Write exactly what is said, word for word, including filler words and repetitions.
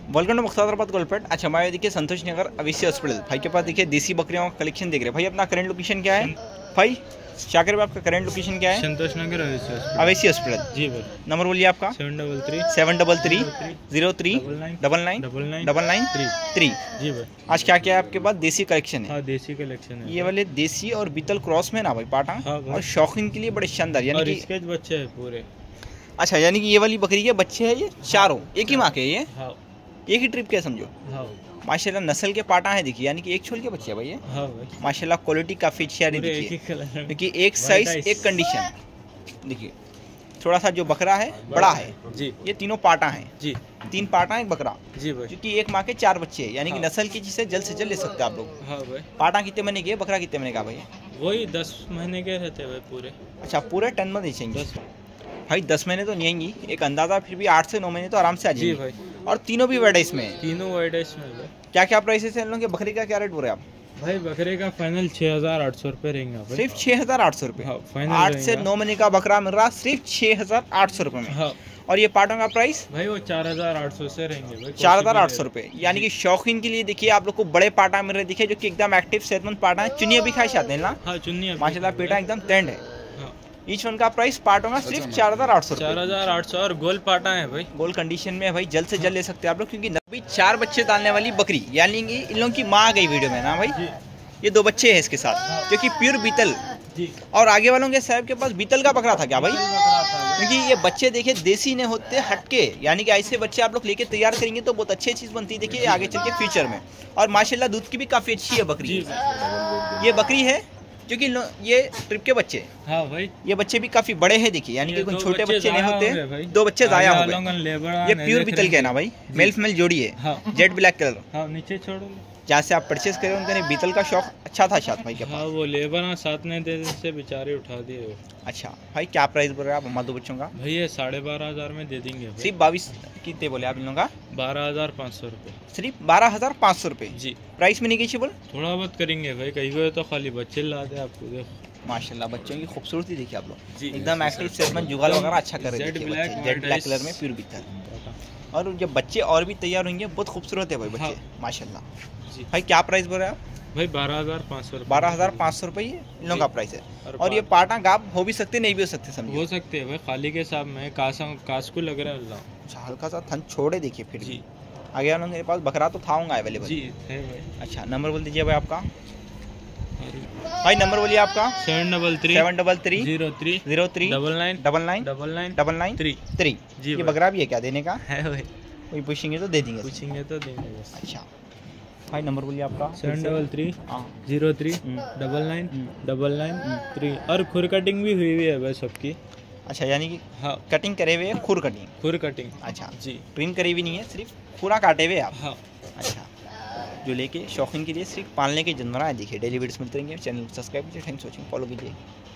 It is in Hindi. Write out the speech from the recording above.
Welcome to मुख्ताराबाद गोल्डपेट। अच्छा हमारे देखिए संतोष नगर अवेसी हॉस्पिटल भाई के पास देखिए देसी बकरियों का कलेक्शन देख रहे हैं भाई। अपना करंट लोकेशन क्या है भाई? शाकिर भाई आपका करंट लोकेशन क्या है? संतोष नगर अवेसी हॉस्पिटल। जी भाई। नंबर बोलिए आपका। Seven double three seven double three zero three double nine double nine double nine three three. जी भाई। आज क्या क्या है आपके पास? देसी कलेक्शन है। हाँ देसी कलेक्शन है ये वाले देसी और बीतल क्रॉस में ना भाई पाटा। हाँ भाई। और शौकीन के लिए बड़े शानदार यानी और कि इसके बच्चे हैं पूरे। अच्छा यानी कि ये वाली बकरी के बच्चे हैं ये चारों एक ही माँ के? ये हाँ एक ही ट्रिप के समझो। हाँ माशाल्लाह नस्ल के पाटा है देखिए, यानी कि एक छोल के बच्चे हैं भाई ये। हाँ भाई। माशाल्लाह क्वालिटी काफ़ी अच्छी आ रही पूरे एक देखिए, ही कलर में। क्योंकि एक साइज एक कंडीशन देखिए। थोड़ा सा जो बकरा है बड़ा है जी। ये तीनों पाटा हैं जी तीन पाटा एक बकरा, जी भाई। क्योंकि एक माँ के चार बच्चे हैं यानी कि हाँ। नस्ल की जिसे जल्द से जल्द ले सकते हैं आप लोग। हाँ भाई। पाटा कितने महीने के, बकरा कितने महीने का भाई? वही दस महीने के रहते हैं भाई पूरे। अच्छा पूरे टन में बेचेंगे दस भाई? दस महीने तो नहीं आएंगी, एक अंदाजा फिर भी आठ से नौ महीने तो आराम से आ जी जाएंगे भाई। और तीनों भी बड़े इसमें। तीनों वाइड है इसमें भाई। क्या क्या प्राइसेस है इन लोगों के? बकरी का क्या रेट बोल रहे हैं आप भाई बकरे का फाइनल छः हजार आठ सौ रुपये रहेंगे भाई। सिर्फ छः हजार आठ सौ रुपये? हाँ फाइनल आठ से रहेगा। नौ महीने का बकरा मिल रहा सिर्फ छः हजार आठ सौ रुपये में। हाँ और ये पाटों का प्राइस भाई वो चार हजार आठ सौ से रहेंगे भाई। चार हजार आठ सौ रुपये। यानी कि शौकीन के लिए देखिए आप लोग को बड़े पाटा मिल रहे देखिए, जो कि एकदम एक्टिव सेहतमंद पाटा है। चुनिया भी खाई जाते हैं ना हाँ चुन्नी माशाल्लाह, पेटा एकदम टेंड है। हाँ ईच वन का प्राइस पाटों का सिर्फ चार हजार आठ सौ चार हजार आठ सौ और गोल पाटा है भाई। गोल कंडीशन में है भाई, जल्द से जल्द ले सकते हैं आप लोग, क्योंकि अभी चार बच्चे डालने वाली बकरी यानी कि इन लोगों की माँ आ गई वीडियो में ना भाई। जी ये दो बच्चे हैं इसके साथ, जो कि प्योर बीतल। जी। और आगे वालों के साहब के पास बीतल का बकरा था क्या भाई? क्योंकि ये बच्चे देखिए देसी ने होते हटके, यानी कि ऐसे बच्चे आप लोग लेके तैयार करेंगे तो बहुत अच्छी चीज़ बनती है देखिए आगे चल के फ्यूचर में। और माशाल्लाह दूध की भी काफ़ी अच्छी है बकरी। ये बकरी है क्योंकि ये ट्रिप के बच्चे। हाँ भाई। ये बच्चे भी काफ़ी बड़े हैं देखिए, यानी कि ये कोई दो छोटे बच्चे बच्चे नहीं ज़ाया होते, हो गए भाई। दो बच्चे ज़ाया हो आगे गए। वालों का लेबर ये नहीं प्योर देख बीतल के है ना भाई, मेल फीमेल जोड़ी है। हाँ। Jet black colour. हाँ नीचे छोड़ो। जहाँ से आप परचेस करें उनका नहीं बीतल का शौक अच्छा था शायद भाई के हाँ पास। वो लेबर ना साथ नहीं देने से बेचारे उठा दिए वो। अच्छा भाई क्या प्राइस बोल रहे हैं आप हमारे दो बच्चों का? भाई ये साढ़े बारह हजार में दे देंगे भाई। सिर्फ बाईस कितने बोले आप इन लोगों का? बारह हजार पाँच सौ रुपये। सिर्फ बारह हजार पाँच सौ रुपये जी। प्राइस में निगेशिएबल थोड़ा बहुत करेंगे भाई, कहीं गए तो खाली बच्चे ला दे आपको देखो। माशाल्लाह बच्चों की खूबसूरती देखिए आप लोग, जी। एकदम एक्टिव सेटमेंट जुगाड़ वगैरह अच्छा कर रहे हैं जेड देखिए ब्लैक, बच्चे। जेड ब्लैक कलर में प्योर बीतल। और जब बच्चे और भी तैयार होंगे बहुत खूबसूरत है भाई बच्चे। हाँ। माशाल्लाह। जी भाई क्या प्राइस बोल रहे हैं आप? भाई बारह हजार पाँच सौ बारह हजार पाँच सौ रुपये इन लोगों का प्राइस है। और और ये पाटा गाप हो भी सकते नहीं भी हो सकते समझो। हो सकते हैं भाई, खाली के साथ में कासा कास को लग रहा है अल्लाह। अच्छा हल्का सा थन छोड़े देखिए फिर जी भी। आगे वालों के पास बकरा तो था होगा अवेलेबल। जी है भाई। अच्छा नंबर बोल दीजिए भाई आपका। भाई नंबर बोलिए आपका। Seven double three seven double three zero three zero three double nine double nine double nine double nine three three. जी ये भाई। बकरा भी है क्या देने का? है भाई। कोई पूछेंगे तो दे देंगे। पूछेंगे तो देंगे बस। अच्छा भाई नंबर बोलिए आपका। सेवन डबल थ्री हाँ zero three hmm, double nine hmm. Double nine three. और खुर कटिंग भी हुई हुई है भाई सबकी। अच्छा यानी कि हाँ कटिंग करे हुए हैं, खुर कटिंग। खुर कटिंग। अच्छा जी ट्रिम करी हुई नहीं है, सिर्फ पूरा काटे हुए आप। हाँ अच्छा जो लेके शौकीन के लिए सिर्फ पालने के जानवर है देखिए। डेली वीडियोस मिलते रहेंगे, चैनल को सब्सक्राइब कीजिए। थैंक्स फॉर वॉचिंग, फॉलो कीजिए।